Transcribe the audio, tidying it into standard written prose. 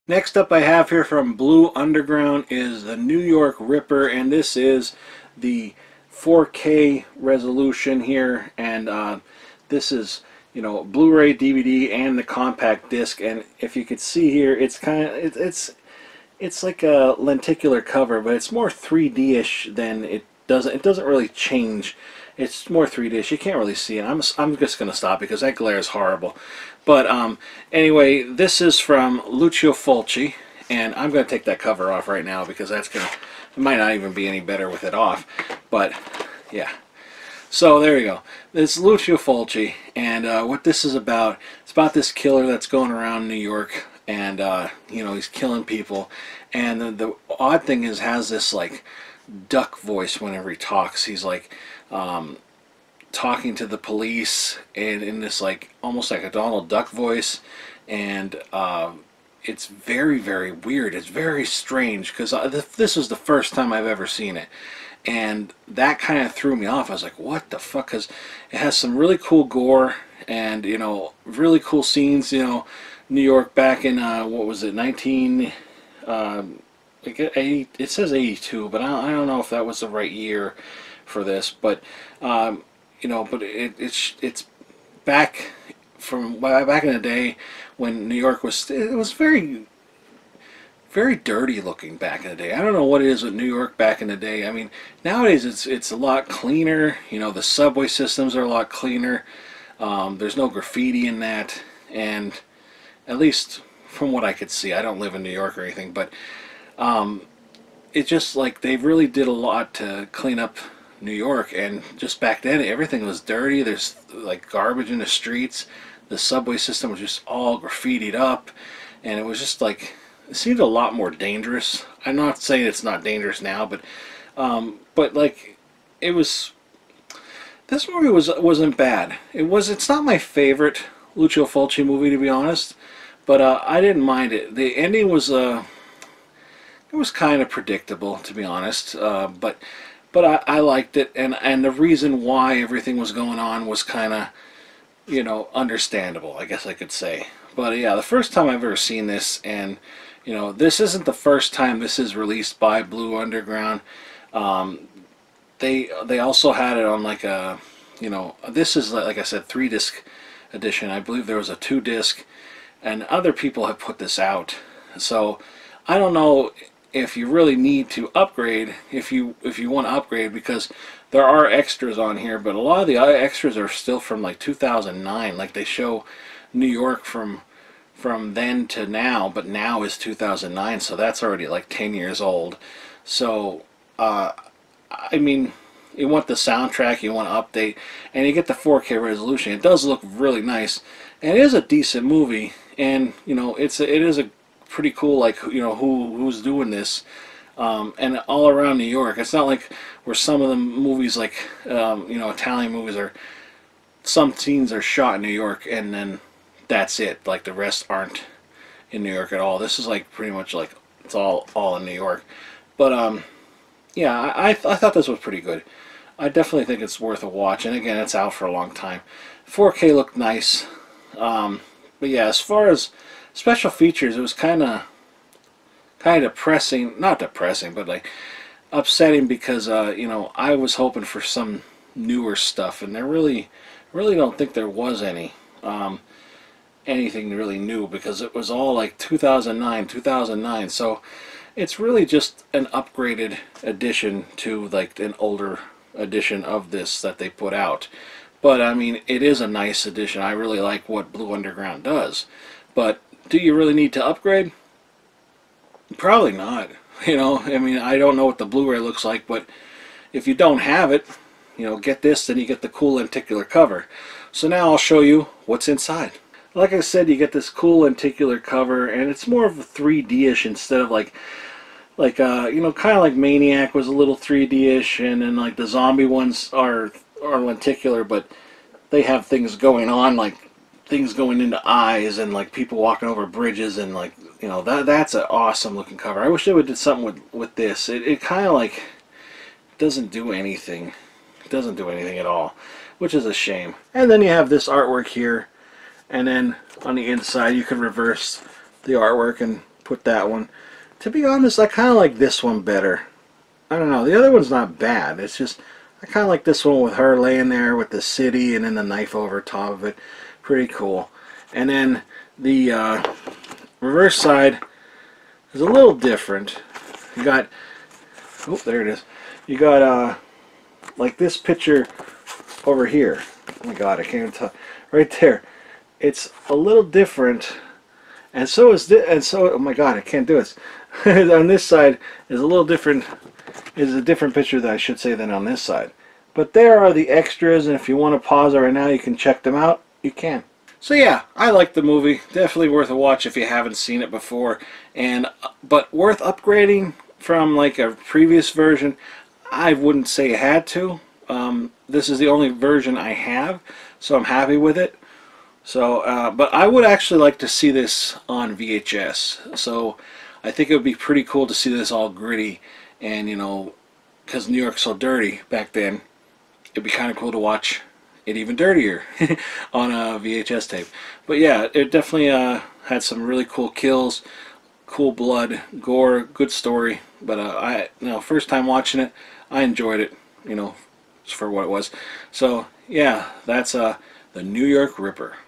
Next up I have here from Blue Underground is the New York Ripper, and this is the 4K resolution here, and this is, Blu-ray, DVD, and the compact disc. And if you could see here, it's kind of it's like a lenticular cover, but it's more 3D-ish than it doesn't really change. It's more 3D-ish. You can't really see it. I'm just gonna stop because that glare is horrible. But anyway, this is from Lucio Fulci, and I'm gonna take that cover off right now because it might not even be any better with it off. But yeah. So there you go. It's Lucio Fulci, and what this is about, it's about this killer that's going around New York, and he's killing people. And the odd thing is, has this like duck voice whenever he talks. He's like talking to the police, and in this like almost like a Donald Duck voice, and it's very, very weird. It's very strange because this was the first time I've ever seen it. And that kind of threw me off. I was like, what the fuck? Because it has some really cool gore and, really cool scenes. New York back in, what was it, it says 82, but I don't know if that was the right year for this. But, but it's back from back in the day when New York was very, very dirty looking back in the day. I don't know what it is with New York back in the day. I mean, nowadays it's a lot cleaner. The subway systems are a lot cleaner. There's no graffiti in that, and at least from what I could see, I don't live in New York or anything, but it's just like they really did a lot to clean up New York. And just back then, everything was dirty. There's like garbage in the streets. The subway system was just all graffitied up, and it was just like, it seemed a lot more dangerous. I'm not saying it's not dangerous now, but like it was. This movie wasn't bad. It's not my favorite Lucio Fulci movie, to be honest, but I didn't mind it. The ending was it was kind of predictable, to be honest, but I liked it, and the reason why everything was going on was kind of understandable, I guess I could say. But yeah, the first time I've ever seen this, and this isn't the first time this is released by Blue Underground. They also had it on like a, this is like I said, 3-disc edition. I believe there was a 2-disc, and other people have put this out. So I don't know if you really need to upgrade, if you want to upgrade, because there are extras on here, but a lot of the other extras are still from like 2009. Like they show New York from then to now, but now is 2009, so that's already like 10 years old. So I mean, you want the soundtrack, you want to update, and you get the 4K resolution. It does look really nice, and it is a decent movie. And it is a pretty cool, like, who's doing this, and all around New York. It's not like where some of the movies, like Italian movies, are, some scenes are shot in New York and then that's it, like the rest aren't in New York at all. This is like pretty much like it's all in New York. But yeah, I thought this was pretty good. I definitely think it's worth a watch, and again, it's out for a long time. 4K looked nice, but yeah, as far as special features, it was kind of depressing. Not depressing, but like upsetting, because I was hoping for some newer stuff, and there really don't think there was anything really new, because it was all like 2009. So it's really just an upgraded edition to like an older edition of this that they put out. But I mean, it is a nice edition. I really like what Blue Underground does. But do you really need to upgrade? Probably not. I mean, I don't know what the Blu-ray looks like, but if you don't have it, get this, then you get the cool lenticular cover. So now I'll show you what's inside. Like I said, you get this cool lenticular cover, and it's more of a 3D-ish instead of like kind of like Maniac was a little 3D-ish, and then like the zombie ones are lenticular, but they have things going on, like things going into eyes, and like people walking over bridges, and like that's an awesome looking cover. I wish they would did something with this. It kind of like doesn't do anything. It doesn't do anything at all, which is a shame. And then you have this artwork here, and then on the inside you can reverse the artwork, and put that one. To be honest, I kind of like this one better. I don't know. The other one's not bad. It's just I kind of like this one with her laying there with the city and then the knife over top of it. Pretty cool. And then the reverse side is a little different. You got, oh, there it is. You got like this picture over here. Oh my God, I can't even tell. Right there. It's a little different, and so is this. And so, oh my God, I can't do this. On this side is a little different. Is a different picture that I should say than on this side. But there are the extras, and if you want to pause it right now, you can check them out. You can. So yeah, I like the movie. Definitely worth a watch if you haven't seen it before. But worth upgrading from like a previous version. I wouldn't say it had to. This is the only version I have, so I'm happy with it. So, but I would actually like to see this on VHS. So I think it would be pretty cool to see this all gritty, and you know, because New York's so dirty back then, it'd be kind of cool to watch it even dirtier on a VHS tape. But yeah, it definitely had some really cool kills, cool blood, gore, good story. But first time watching it, I enjoyed it, you know, for what it was. So yeah, that's the New York Ripper.